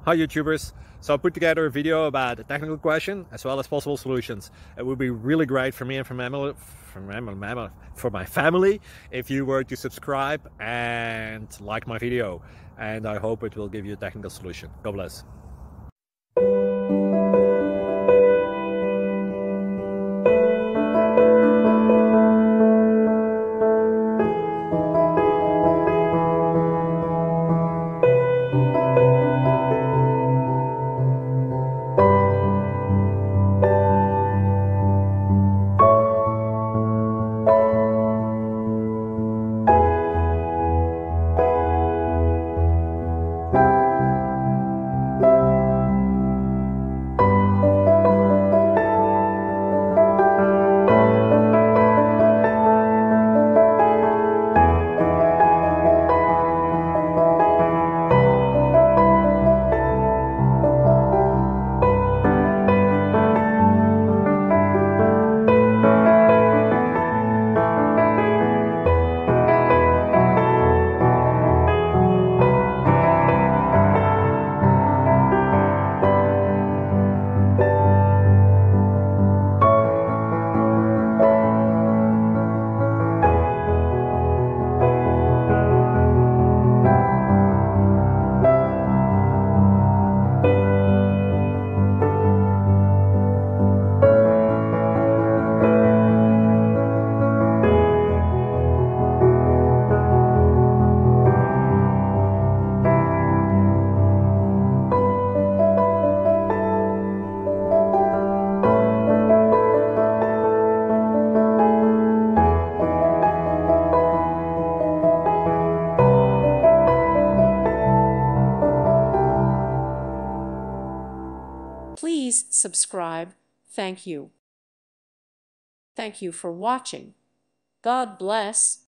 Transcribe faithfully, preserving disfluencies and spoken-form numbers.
Hi YouTubers. So I put together a video about a technical question as well as possible solutions. It would be really great for me and for my family, for my, for my family if you were to subscribe and like my video. And I hope it will give you a technical solution. God bless. Please subscribe. Thank you. Thank you for watching. God bless.